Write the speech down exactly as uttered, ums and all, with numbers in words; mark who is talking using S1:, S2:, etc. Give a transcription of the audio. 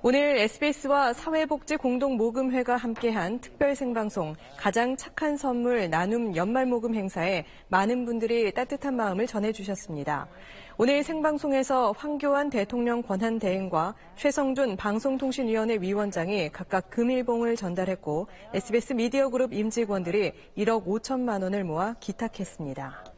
S1: 오늘 에스비에스와 사회복지공동모금회가 함께한 특별 생방송 가장 착한 선물 나눔 연말모금 행사에 많은 분들이 따뜻한 마음을 전해주셨습니다. 오늘 생방송에서 황교안 대통령 권한대행과 최성준 방송통신위원회 위원장이 각각 금일봉을 전달했고 에스비에스 미디어그룹 임직원들이 일억 오천만 원을 모아 기탁했습니다.